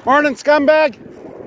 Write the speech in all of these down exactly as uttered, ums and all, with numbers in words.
Morning, scumbag.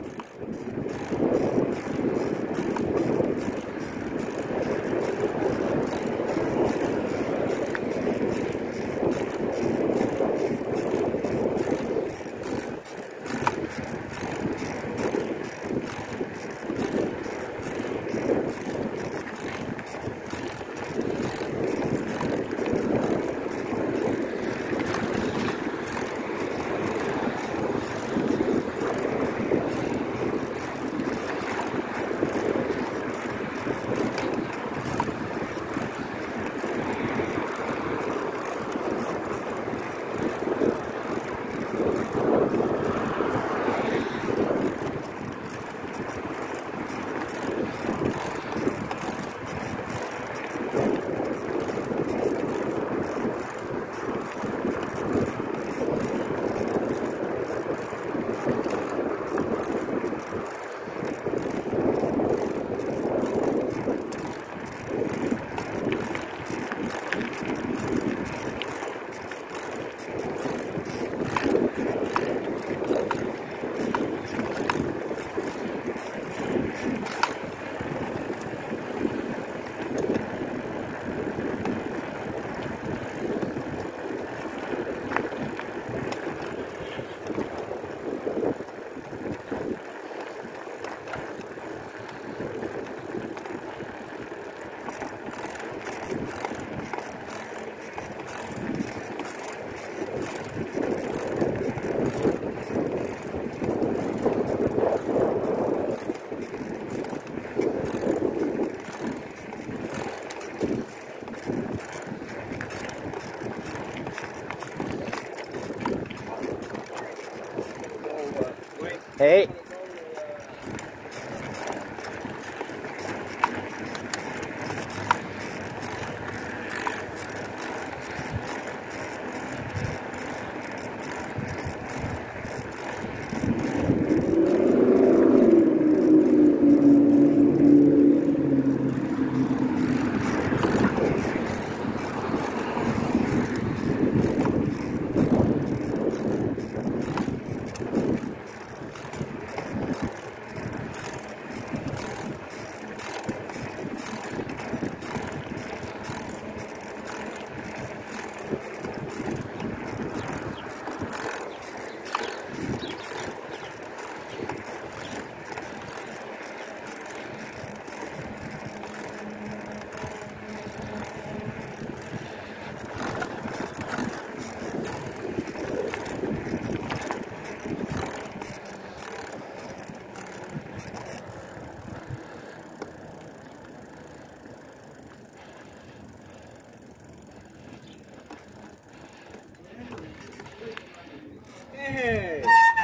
Hey. Hey.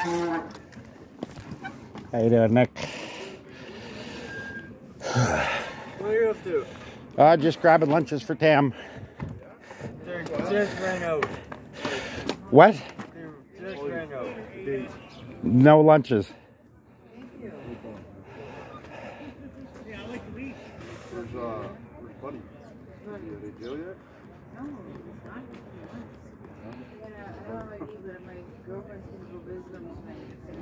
How you doing, Nick? What are you up to? Uh, just grabbing lunches for Tam. They just ran out. What? They just ran out. No lunches. Thank you. Yeah, I like to eat. Where's, uh, where's Buddy? Are they jail yet? No, it's not. Yeah, I don't like to eat, but my girlfriend's going to go visit them tonight.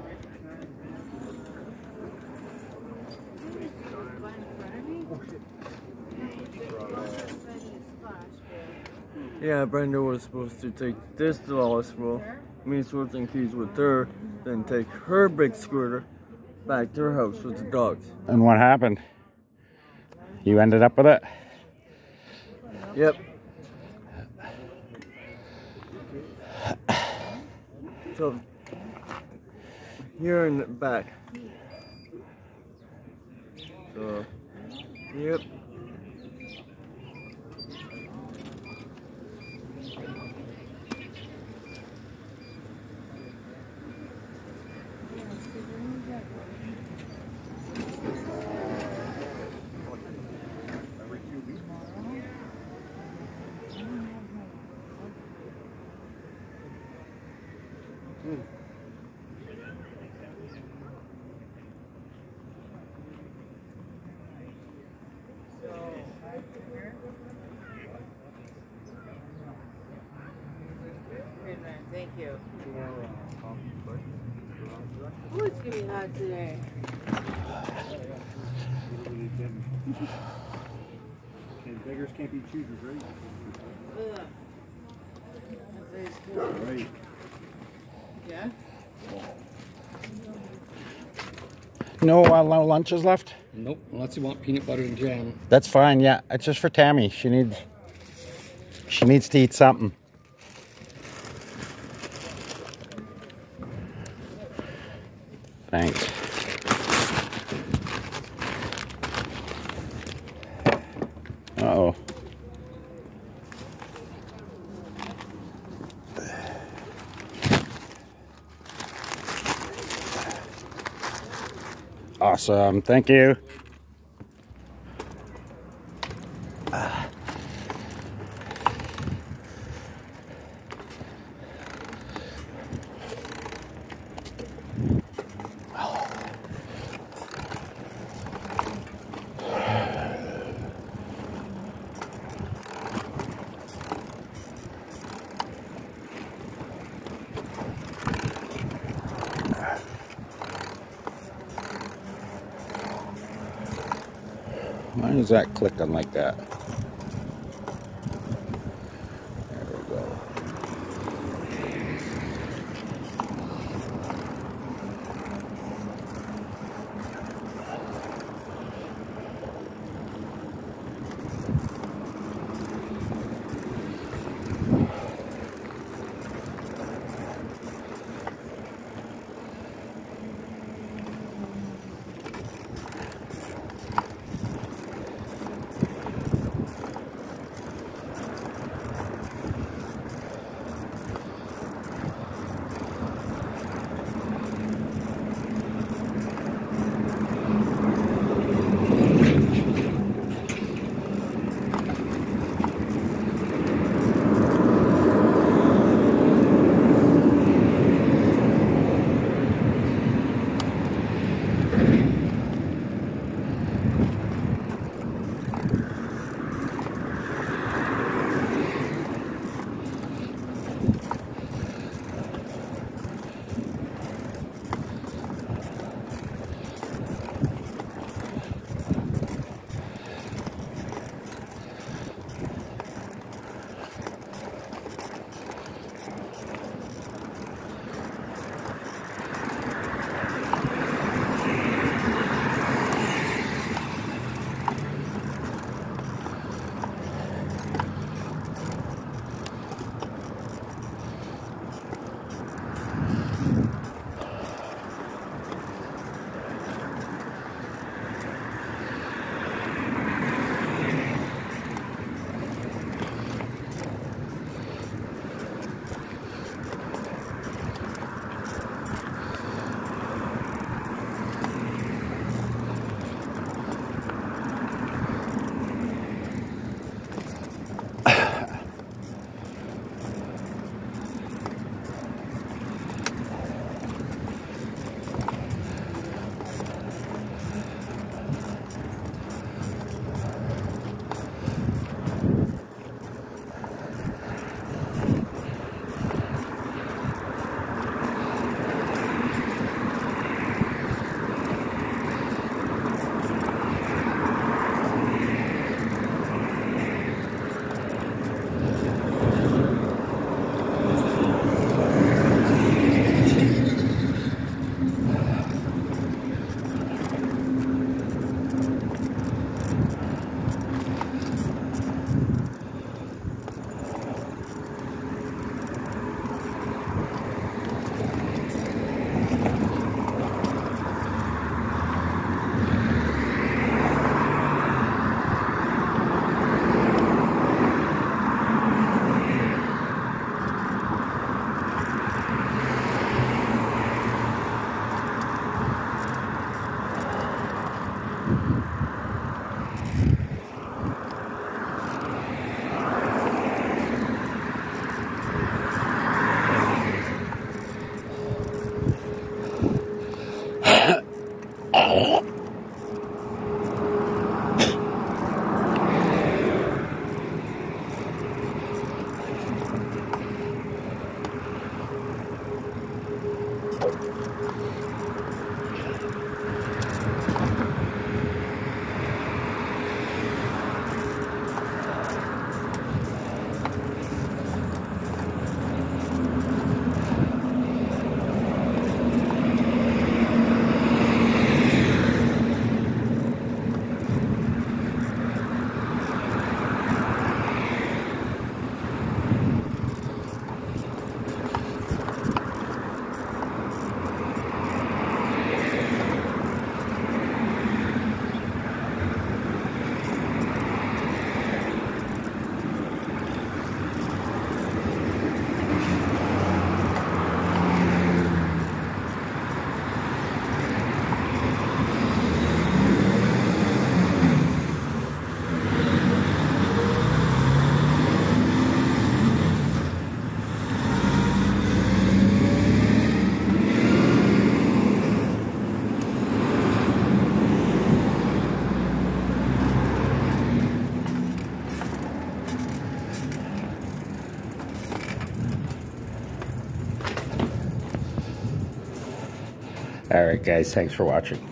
Yeah, Brenda was supposed to take this to the hospital, me switching keys with her, then take her big scooter back to her house with the dogs. And what happened? You ended up with it? Yep. So, here in the back. So, yep. Thank you. More, uh, coffee, but Oh, it's gonna be hot today. And beggars can't be choosers, right? Ugh. That is cool. Right. Yeah? No, uh, no lunches left? Nope, unless you want peanut butter and jam. That's fine, yeah. It's just for Tammy. She needs she needs to eat something. Thanks. Uh-oh. Awesome. Thank you. Ah. Why is that clicking like that? There we go. All right, guys. Thanks for watching.